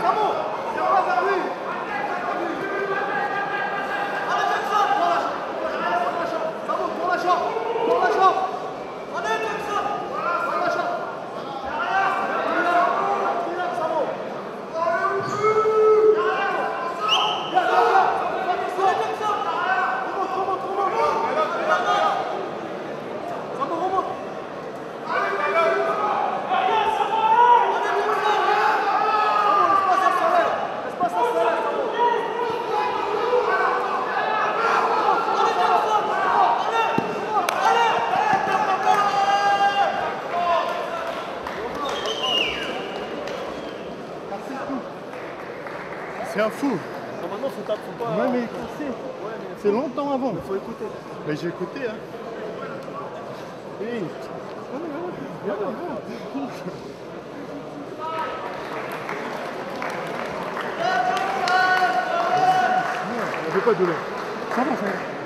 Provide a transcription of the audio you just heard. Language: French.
C'est un fou. Normalement, faut pas. Ouais, mais c'est longtemps avant. Il faut écouter. Mais j'ai écouté, hein. Hey. On fait pas de douleur. Ça va, ça va.